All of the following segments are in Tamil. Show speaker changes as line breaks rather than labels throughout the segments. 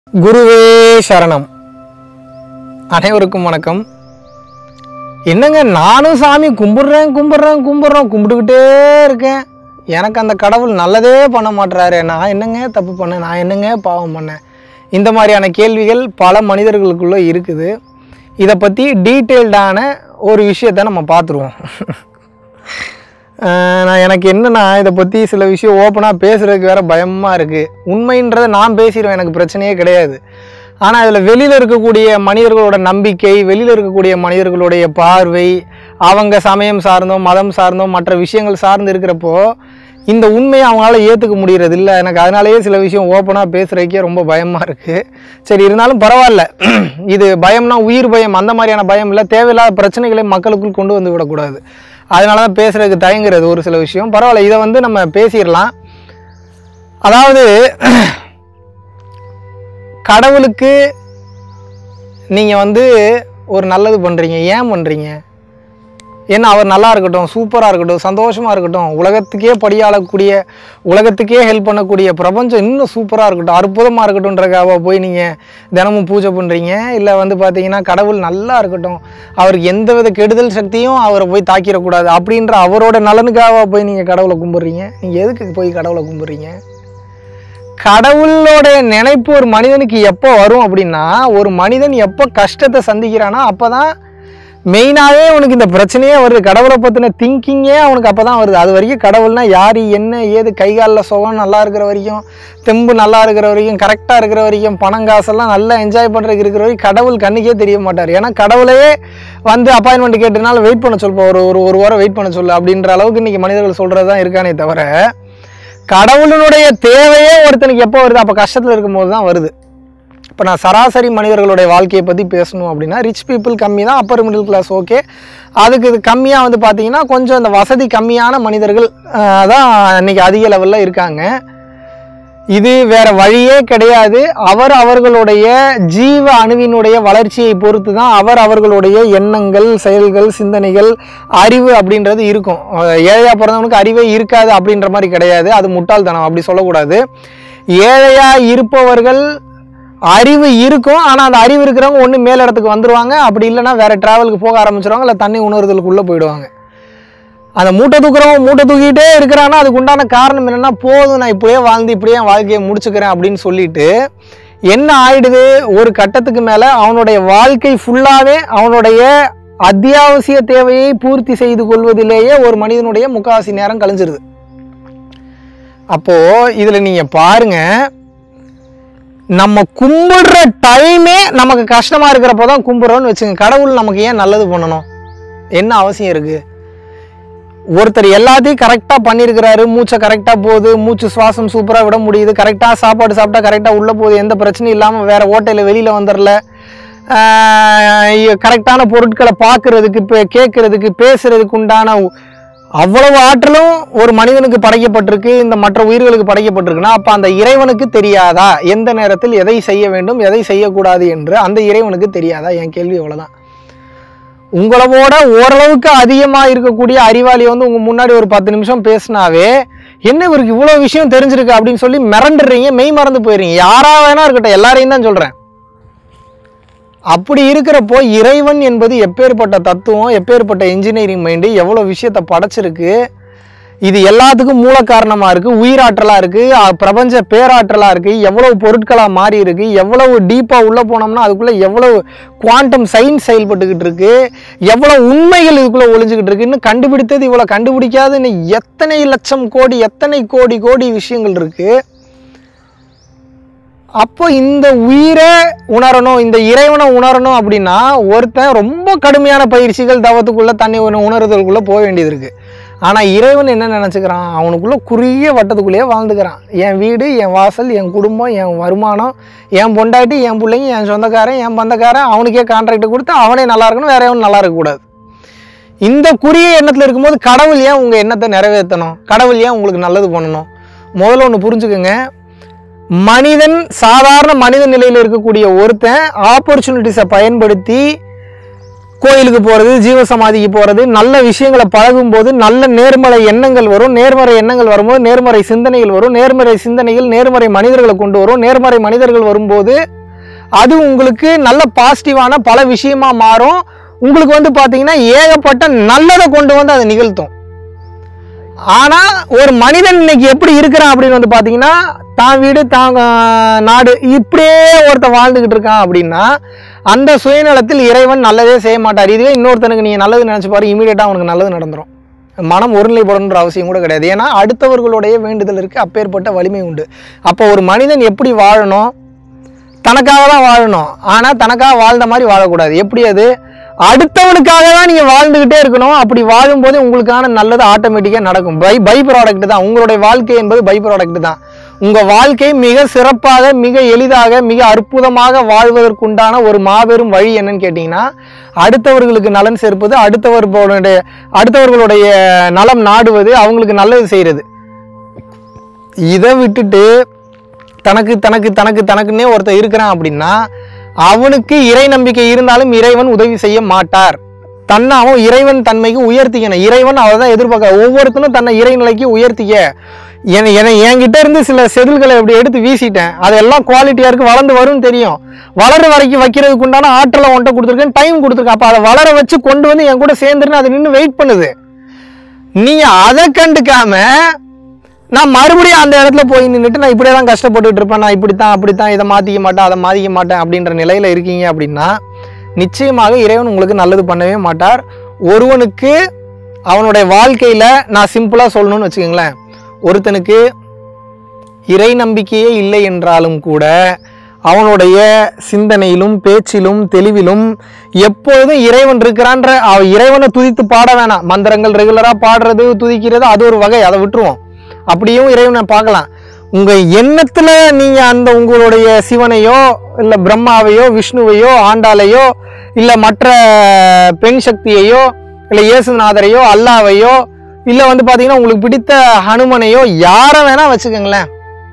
குருவே சரணம். அனைவருக்கும் வணக்கம். என்னங்க நானும் சாமி கும்பிட்டுக்கிட்டே இருக்கேன். எனக்கு அந்த கடவுள் நல்லதே பண்ண மாட்டுறாரு. நான் என்னங்க தப்பு பண்ணேன், நான் என்னங்க பாவம் பண்ணேன்? இந்த மாதிரியான கேள்விகள் பல மனிதர்களுக்குள்ளே இருக்குது. இதை பற்றி டீட்டெயில்டான ஒரு விஷயத்தை நம்ம பார்த்துருவோம். எனக்கு என்னென்னா இதை பற்றி சில விஷயம் ஓப்பனாக பேசுகிறதுக்கு வேறு பயமாக இருக்குது. உண்மைன்றதை நான் பேசிடுவேன், எனக்கு பிரச்சனையே கிடையாது. ஆனால் அதில் வெளியில் இருக்கக்கூடிய மனிதர்களோட நம்பிக்கை, வெளியில் இருக்கக்கூடிய மனிதர்களுடைய பார்வை, அவங்க சமயம் சார்ந்தோ மதம் சார்ந்தோ மற்ற விஷயங்கள் சார்ந்து இருக்கிறப்போ இந்த உண்மையை அவங்களால ஏற்றுக்க முடிகிறது இல்லை. எனக்கு அதனாலேயே சில விஷயம் ஓப்பனாக பேசுகிறதுக்கே ரொம்ப பயமாக இருக்குது. சரி, இருந்தாலும் பரவாயில்ல. இது பயம்னா உயிர் பயம், அந்த மாதிரியான பயம் இல்லை. தேவையில்லாத பிரச்சனைகளை மக்களுக்குள் கொண்டு வந்து விடக்கூடாது. அதனால தான் பேசுகிறதுக்கு தயங்குறது ஒரு சில விஷயம். பரவாயில்ல, இதை நம்ம பேசிடலாம். அதாவது கடவுளுக்கு நீங்கள் ஒரு நல்லது பண்ணுறீங்க. ஏன் பண்ணுறீங்க? ஏன்னா அவர் நல்லா இருக்கட்டும், சூப்பராக இருக்கட்டும், சந்தோஷமாக இருக்கட்டும், உலகத்துக்கே படியாளக்கூடிய, உலகத்துக்கே ஹெல்ப் பண்ணக்கூடிய பிரபஞ்சம் இன்னும் சூப்பராக இருக்கட்டும், அற்புதமாக இருக்கட்டும்ன்றக்காக போய் நீங்கள் தினமும் பூஜை பண்ணுறீங்க. இல்லை பார்த்தீங்கன்னா கடவுள் நல்லா இருக்கட்டும், அவருக்கு எந்தவித கெடுதல் சக்தியும் அவரை போய் தாக்கிடக்கூடாது அப்படின்ற அவரோட நலனுக்காக போய் நீங்கள் கடவுளை கும்பிட்றீங்க. நீங்கள் எதுக்கு போய் கடவுளை கும்பிட்றீங்க? கடவுளோட நினைப்பு ஒரு மனிதனுக்கு எப்போ வரும் அப்படின்னா, ஒரு மனிதன் எப்போ கஷ்டத்தை சந்திக்கிறானோ அப்போ தான் மெயினாகவே அவனுக்கு இந்த பிரச்சனையே வருது. கடவுளை பற்றின திங்கிங்கே அவனுக்கு அப்போ தான் வருது. அது வரைக்கும் கடவுள்னா யார், என்ன, ஏது, கை காலில் சுகம் நல்லா இருக்கிற வரைக்கும், தெம்பு நல்லா இருக்கிற வரைக்கும், கரெக்டாக இருக்கிற வரைக்கும், பணம் காசெல்லாம் நல்லா என்ஜாய் பண்ணுறதுக்கு இருக்கிற வரைக்கும் கடவுள் கண்ணுக்கே தெரிய மாட்டார். ஏன்னா கடவுளையே அப்பாயின்மெண்ட் கேட்டதுனால வெயிட் பண்ண சொல்லுப்போம், ஒரு வாரம் வெயிட் பண்ண சொல்லு அப்படின்ற அளவுக்கு இன்றைக்கி மனிதர்கள் சொல்கிறது தான் இருக்கானே தவிர, கடவுளினுடைய தேவையே ஒருத்தனுக்கு எப்போ வருது? அப்போ கஷ்டத்தில் இருக்கும்போது தான் வருது. இப்போ நான் சராசரி மனிதர்களுடைய வாழ்க்கையை பற்றி பேசணும் அப்படின்னா, ரிச் பீப்புள் கம்மி தான், அப்பர் மிடில் கிளாஸ் ஓகே. அதுக்கு இது கம்மியாக பார்த்தீங்கன்னா கொஞ்சம் இந்த வசதி கம்மியான மனிதர்கள் தான் இன்றைக்கி அதிக லெவலில் இருக்காங்க. இது வேறு வழியே கிடையாது. அவர்களுடைய ஜீவ அணுவினுடைய வளர்ச்சியை பொறுத்து தான் அவர்களுடைய எண்ணங்கள், செயல்கள், சிந்தனைகள், அறிவு அப்படின்றது இருக்கும். ஏழையாக பிறந்தவனுக்கு அறிவே இருக்காது அப்படின்ற மாதிரி கிடையாது. அது முட்டாள்தனம், அப்படி சொல்லக்கூடாது. ஏழையாக இருப்பவர்கள் அறிவு இருக்கும், ஆனால் அந்த அறிவு இருக்கிறவங்க ஒன்று மேல் இடத்துக்கு வந்துடுவாங்க, அப்படி இல்லைன்னா வேறு ட்ராவலுக்கு போக ஆரம்பிச்சிருவாங்க, இல்லை தண்ணி உணர்தலுக்குள்ளே போயிடுவாங்க. அந்த மூட்டை தூக்குறவங்க மூட்டை தூக்கிட்டே இருக்கிறான்னா அதுக்கு உண்டான காரணம் என்னென்னா, போதும் நான் இப்படியே வாழ்ந்து இப்படியே வாழ்க்கையை முடிச்சுக்கிறேன் அப்படின்னு சொல்லிட்டு என்ன ஆயிடுது, ஒரு கட்டத்துக்கு மேலே அவனுடைய வாழ்க்கை ஃபுல்லாகவே அவனுடைய அத்தியாவசிய தேவையை பூர்த்தி செய்து கொள்வதிலேயே ஒரு மனிதனுடைய முக்காவாசி நேரம் கழிஞ்சிருது. அப்போது இதில் நீங்கள் பாருங்கள், நம்ம கும்பிடுற டைமே நமக்கு கஷ்டமாக இருக்கிறப்போ தான் கும்பிட்றோன்னு வச்சுங்க. கடவுள் நமக்கு ஏன் நல்லது பண்ணணும்? என்ன அவசியம் இருக்குது? ஒருத்தர் எல்லாத்தையும் கரெக்டாக பண்ணியிருக்கிறாரு, மூச்சை கரெக்டாக போகுது, மூச்சு சுவாசம் சூப்பராக விட முடியுது, கரெக்டாக சாப்பாடு சாப்பிட்டா கரெக்டாக உள்ளே போகுது, எந்த பிரச்சனையும் இல்லாமல் வேறு ஓட்டையில் வெளியில் வந்துடல, கரெக்டான பொருட்களை பார்க்குறதுக்கு, கேட்குறதுக்கு, பேசுகிறதுக்கு உண்டான அவ்வளவு ஆற்றலும் ஒரு மனிதனுக்கு படைக்கப்பட்டிருக்கு, இந்த மற்ற உயிர்களுக்கு படைக்கப்பட்டிருக்குன்னா அப்போ அந்த இறைவனுக்கு தெரியாதா எந்த நேரத்தில் எதை செய்ய வேண்டும், எதை செய்யக்கூடாது என்று அந்த இறைவனுக்கு தெரியாதா? என் கேள்வி அவ்வளோதான். உங்களோட ஓரளவுக்கு அதிகமாக இருக்கக்கூடிய அறிவாளி உங்கள் முன்னாடி ஒரு 10 நிமிஷம் பேசினாவே என்ன இவருக்கு இவ்வளோ விஷயம் தெரிஞ்சிருக்கு அப்படின்னு சொல்லி மிரண்டுறீங்க, மெய் மறந்து போயிடுறீங்க. யாரா வேணா இருக்கட்டும், எல்லாரையும் தான் சொல்கிறேன். அப்படி இருக்கிறப்போ இறைவன் என்பது எப்பேற்பட்ட தத்துவம், எப்பேற்பட்ட இன்ஜினியரிங் மைண்டு, எவ்வளோ விஷயத்தை படைச்சிருக்கு, இது எல்லாத்துக்கும் மூல காரணமாக இருக்குது, உயிராற்றலாக இருக்குது, பிரபஞ்ச பேராற்றலாக இருக்குது, எவ்வளவு பொருட்களாக மாறி இருக்குது, எவ்வளவு டீப்பாக உள்ளே போனோம்னா அதுக்குள்ளே எவ்வளவு குவாண்டம் சயின்ஸ் செயல்பட்டுக்கிட்டு இருக்குது, எவ்வளோ உண்மைகள் இதுக்குள்ளே ஒளிஞ்சிக்கிட்டு இருக்குது, இன்னும் கண்டுபிடித்தது இவ்வளோ கண்டுபிடிக்காது, இன்னும் எத்தனை லட்சம் கோடி, எத்தனை கோடி கோடி விஷயங்கள் இருக்குது. அப்போ இந்த உயிரை உணரணும், இந்த இறைவனை உணரணும் அப்படின்னா ஒருத்தன் ரொம்ப கடுமையான பயிற்சிகள், தவத்துக்குள்ளே தண்ணி உணர்தலுக்குள்ளே போக வேண்டியது இருக்குது. ஆனால் இறைவன் என்ன நினச்சிக்கிறான்? அவனுக்குள்ளே குறுகிய வட்டத்துக்குள்ளேயே வாழ்ந்துக்கிறான். என் வீடு, என் வாசல், என் குடும்பம், என் வருமானம், என் பொண்டாட்டி, என் பிள்ளைங்க, என் சொந்தக்காரன், என் பந்தக்காரன், அவனுக்கே கான்ட்ராக்ட் கொடுத்து அவனே நல்லா இருக்கணும், வேற எவனும் நல்லா இருக்கக்கூடாது. இந்த குறுகிய எண்ணத்தில் இருக்கும்போது கடவுள் ஏன் உங்கள் எண்ணத்தை நிறைவேற்றணும்? கடவுள் ஏன் உங்களுக்கு நல்லது பண்ணணும்? முதல்ல ஒன்று புரிஞ்சுக்குங்க. மனிதன், சாதாரண மனித நிலையில் இருக்கக்கூடிய ஒருத்தன் ஆப்பர்ச்சுனிட்டிஸை பயன்படுத்தி கோயிலுக்கு போகிறது, ஜீவசமாதிக்கு போகிறது, நல்ல விஷயங்களை பழகும்போது நல்ல நேர்மறை எண்ணங்கள் வரும். நேர்மறை எண்ணங்கள் வரும்போது நேர்மறை சிந்தனைகள் வரும். நேர்மறை சிந்தனைகள் நேர்மறை மனிதர்களை கொண்டு வரும். நேர்மறை மனிதர்கள் வரும்போது அது உங்களுக்கு நல்ல பாசிட்டிவான பல விஷயமா மாறும். உங்களுக்கு வந்து பார்த்தீங்கன்னா ஏகப்பட்ட நல்லதை கொண்டு வந்து அதை நிகழ்த்தும். ஆனால் ஒரு மனிதன் இன்னைக்கு எப்படி இருக்கிறான் அப்படின்னு வந்து பார்த்தீங்கன்னா, தான் வீடு தான் நாடு இப்படியே ஒருத்தன் வாழ்ந்துக்கிட்டு இருக்கான் அப்படின்னா அந்த சுயநலத்தில் இறைவன் நல்லதே செய்ய மாட்டார். இதுவே இன்னொருத்தனுக்கு நீங்கள் நல்லது நினச்சி பாரு, இமீடியட்டாக அவனுக்கு நல்லது நடந்துடும். மனம் ஒருநிலைப்படணுன்ற அவசியம் கூட கிடையாது. ஏன்னா அடுத்தவர்களுடைய வேண்டுதல் இருக்குது, அப்பேற்பட்ட வலிமை உண்டு. அப்போ ஒரு மனிதன் எப்படி வாழணும்? தனக்காக தான் வாழணும். ஆனால் தனக்காக வாழ்ந்த மாதிரி வாழக்கூடாது. எப்படி அது? அடுத்தவனுக்காக தான் நீங்கள் வாழ்ந்துக்கிட்டே இருக்கணும். அப்படி வாழும்போது உங்களுக்கான நல்லது ஆட்டோமேட்டிக்காக நடக்கும். பை ப்ராடக்ட் தான் உங்களுடைய வாழ்க்கை என்பது. பை ப்ராடக்ட் தான் உங்கள் வாழ்க்கை. மிக சிறப்பாக, மிக எளிதாக, மிக அற்புதமாக வாழ்வதற்குண்டான ஒரு மாபெரும் வழி என்னன்னு கேட்டிங்கன்னா, அடுத்தவர்களுக்கு நலன் சேர்ப்பது, அடுத்தவர்களுடைய நலம் நாடுவது, அவங்களுக்கு நல்லது செய்கிறது. இதை விட்டுட்டு தனக்கு தனக்கு தனக்கு தனக்குன்னே ஒருத்தர் இருக்கிறான் அப்படின்னா அவனுக்கு இறை நம்பிக்கை இருந்தாலும் இறைவன் உதவி செய்ய மாட்டார். தன்னை அவன் இறைவன் தன்மைக்கு உயர்த்திக்கணும். இறைவன் அவள் தான் எதிர்பார்க்க. ஒவ்வொருத்தனும் தன்னை இறைநிலைக்கு உயர்த்திக்க. என்கிட்ட இருந்து சில செதில்களை அப்படி எடுத்து வீசிட்டேன், அதெல்லாம் குவாலிட்டியாக இருக்குது, வளர்ந்து வரும்னு தெரியும். வளர வரைக்கும் வைக்கிறதுக்கு உண்டான ஆற்றலை ஒன்றை கொடுத்துருக்கேன், டைம் கொடுத்துருக்கேன். அப்போ அதை வளர வச்சு கொண்டு வந்து என் கூட சேர்ந்துருன்னு அது நின்று வெயிட் பண்ணுது. நீங்கள் அதை கண்டுக்காம நான் மறுபடியும் அந்த இடத்துல போய் நின்றுட்டு நான் இப்படியே தான் கஷ்டப்பட்டுட்டு இருப்பேன், நான் இப்படித்தான் அப்படித்தான், இதை மாற்றிக்க மாட்டேன், அதை மாற்றிக்க மாட்டேன் அப்படின்ற நிலையில் இருக்கீங்க அப்படின்னா நிச்சயமாக இறைவன் உங்களுக்கு நல்லது பண்ணவே மாட்டார். ஒருவனுக்கு அவனுடைய வாழ்க்கையில் நான் சிம்பிளாக சொல்லணும்னு வச்சுக்கோங்களேன், ஒருத்தனுக்கு இறை நம்பிக்கையே இல்லை என்றாலும் கூட அவனுடைய சிந்தனையிலும் பேச்சிலும் தெளிவிலும் எப்பொழுதும் இறைவன் இருக்கிறான்ற இறைவனை துதித்து பாட வேணாம். மந்திரங்கள் ரெகுலராக பாடுறது, துதிக்கிறது அது ஒரு வகை, அதை விட்டுருவோம். அப்படியும் இறைவனை பார்க்கலாம். உங்கள் எண்ணத்தில் நீங்கள் அந்த உங்களுடைய சிவனையோ இல்லை பிரம்மாவையோ விஷ்ணுவையோ ஆண்டாளையோ இல்லை மற்ற பெண் சக்தியையோ இல்லை இயேசுநாதரையோ அல்லாவையோ இல்லை வந்து பார்த்தீங்கன்னா உங்களுக்கு பிடித்த ஹனுமனையோ யாரை வேணால் வச்சுக்கோங்களேன்,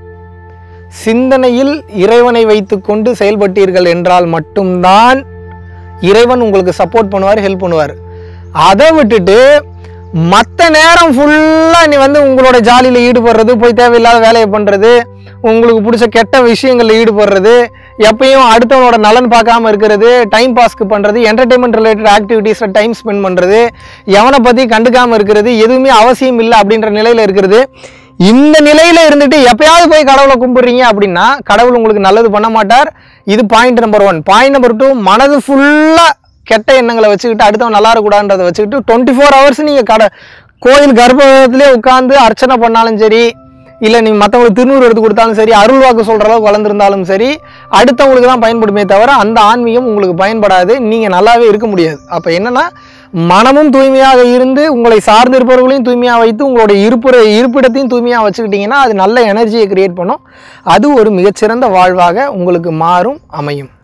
சிந்தனையில் இறைவனை வைத்து கொண்டு செயல்பட்டீர்கள் என்றால் மட்டும்தான் இறைவன் உங்களுக்கு சப்போர்ட் பண்ணுவார், ஹெல்ப் பண்ணுவார். அதை விட்டுட்டு மற்ற நேரம் ஃபுல்லாக நீ வந்து உங்களோட ஜாலியில் ஈடுபடுறது, போய் தேவையில்லாத வேலையை பண்ணுறது, உங்களுக்கு பிடிச்ச கெட்ட விஷயங்களில் ஈடுபடுறது, எப்பயும் அடுத்தவனோட நலன் பார்க்காம இருக்கிறது, டைம் பாஸ்க்கு பண்ணுறது, என்டர்டெயின்மெண்ட் ரிலேட்டட் ஆக்டிவிட்டீஸில் டைம் ஸ்பெண்ட் பண்ணுறது, எவனை பற்றி கண்டுக்காமல் இருக்கிறது, எதுவுமே அவசியம் இல்லை அப்படின்ற நிலையில் இருக்கிறது. இந்த நிலையில் இருந்துட்டு எப்பயாவது போய் கடவுளை கும்பிட்றீங்க அப்படின்னா கடவுள் உங்களுக்கு நல்லது பண்ண மாட்டார். இது பாயிண்ட் நம்பர் 1. பாயிண்ட் நம்பர் 2, மனது ஃபுல்லாக கெட்ட எண்ணங்களை வச்சுக்கிட்டு அடுத்தவன் நல்லா இருக்கக்கூடாதுன்றதை வச்சுக்கிட்டு 24 hours நீங்கள் கோயில் கர்ப்பத்திலே உட்காந்து அர்ச்சனை பண்ணாலும் சரி, இல்லை நீங்கள் மற்றவங்களுக்கு திருநூறு எடுத்து கொடுத்தாலும் சரி, அருள் வாக்கு சொல்கிற அளவுக்கு வளர்ந்துருந்தாலும் சரி, அடுத்தவங்களுக்கு தான் பயன்படுமே தவிர அந்த ஆன்மீகம் உங்களுக்கு பயன்படாது. நீங்கள் நல்லாவே இருக்க முடியாது. அப்போ என்னென்னா, மனமும் தூய்மையாக இருந்து உங்களை சார்ந்து இருப்பவர்களையும் தூய்மையாக வைத்து உங்களுடைய இருப்பிடத்தையும் தூய்மையாக வச்சுக்கிட்டிங்கன்னா அது நல்ல எனர்ஜியை கிரியேட் பண்ணும். அது ஒரு மிகச்சிறந்த வாழ்வாக உங்களுக்கு மாறும், அமையும்.